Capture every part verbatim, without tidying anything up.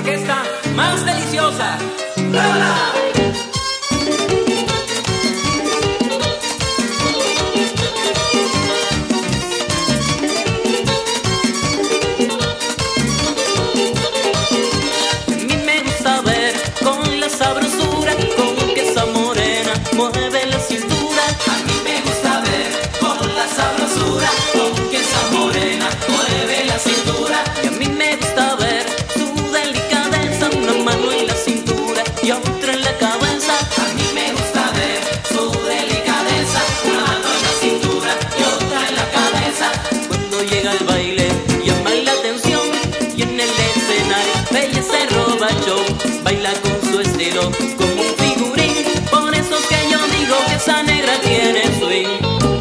orquesta más deliciosa. ¡Pruébala! Sabrosura con que esa morena mueve la cintura. A mí me gusta ver con la sabrosura con que esa morena mueve la cintura. Y a mí me gusta ver su delicadeza, una mano en la cintura y otra en la cabeza. A mí me gusta ver su delicadeza, una mano en la cintura y otra en la cabeza. Cuando llega el baile llama la atención y en el escenario ella se roba el show. Baila con su estilo como un figurín, por eso es que yo digo que esa negra tiene swing.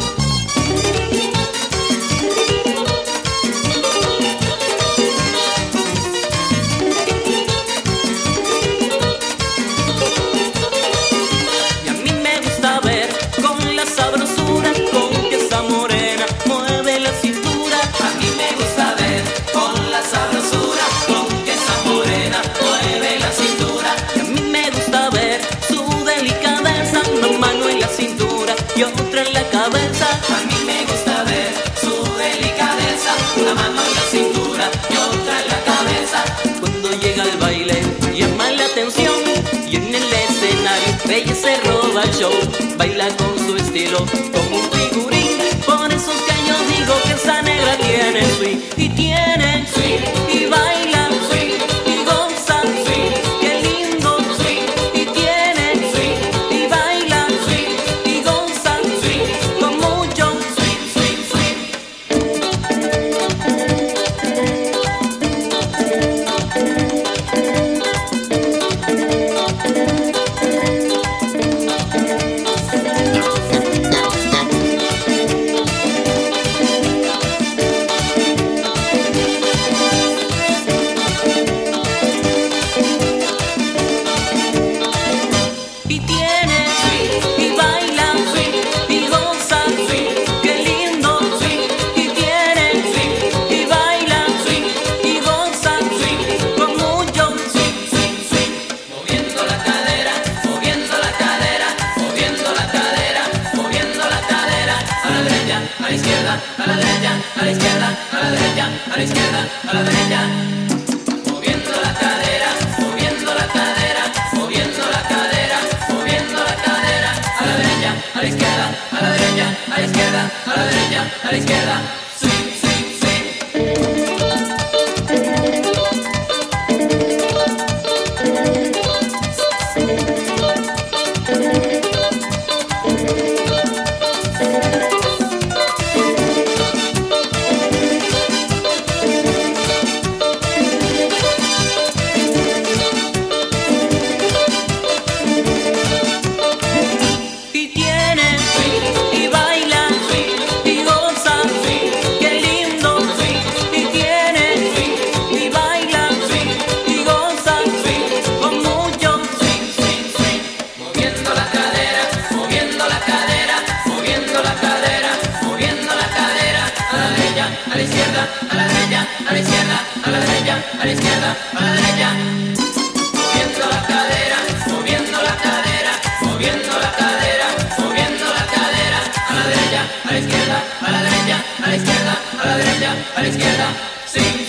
Y a mí me gusta ver con la sabrosura con que esa morena mueve la cintura. A mí me gusta ver con la sabrosura con que esa morena mueve la cintura. Y otra en la cabeza. A mí me gusta ver su delicadeza, una mano en la cintura y otra en la cabeza. Cuando llega el baile llama la atención y en el escenario ella se roba el show. Baila con su estilo como un figurín, por eso es que yo digo que esa negra tiene swing. Y tiene swing, y baila swing, y goza swing, qué lindo swing, y tiene swing, y baila swing, y goza swing, con mucho swing, swing, swing. y tiene y baila y goza qué lindo y tiene y baila y goza con mucho Moviendo la cadera, moviendo la cadera, moviendo la cadera, moviendo la cadera. A la derecha, a la izquierda, a la derecha, a la izquierda, a la derecha, a la izquierda, a la derecha. Moviendo la cadera, moviendo la cadera, moviendo la cadera, moviendo la cadera. A la derecha, a la izquierda, a la derecha, a la izquierda, a la derecha, a la izquierda. Swing, swing, swing. y tiene y baila y goza qué lindo y tiene y baila y goza con mucho Moviendo la cadera, moviendo la cadera, moviendo la cadera, moviendo la cadera. A la derecha, a la izquierda, a la derecha, a la izquierda, a la derecha, a la izquierda, a la derecha. Moviendo la cadera, moviendo la cadera, moviendo la cadera, moviendo la cadera. A la derecha, a la izquierda, a la derecha, a la izquierda, a la derecha, a la izquierda. Sí.